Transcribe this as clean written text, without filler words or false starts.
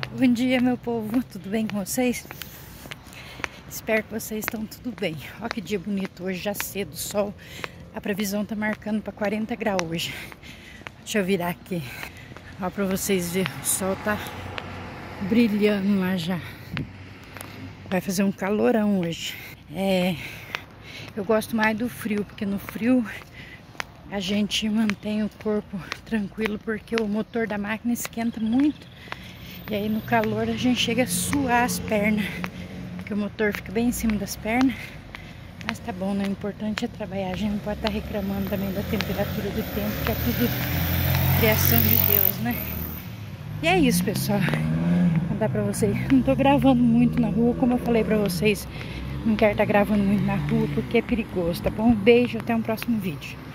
Bom dia, meu povo, tudo bem com vocês? Espero que vocês estão tudo bem. Olha que dia bonito hoje, já cedo, sol. A previsão tá marcando para 40 graus hoje. Deixa eu virar aqui, ó, para vocês verem. O sol tá brilhando lá já. Vai fazer um calorão hoje. Eu gosto mais do frio, porque no frio a gente mantém o corpo tranquilo, porque o motor da máquina esquenta muito. E aí no calor a gente chega a suar as pernas, porque o motor fica bem em cima das pernas. Mas tá bom, né? O importante é trabalhar. A gente não pode estar reclamando também da temperatura do tempo, que é tudo criação de Deus, né? E é isso, pessoal. Vou contar pra vocês. Não tô gravando muito na rua, como eu falei pra vocês. Não quero estar gravando muito na rua porque é perigoso, tá bom? Um beijo, até um próximo vídeo.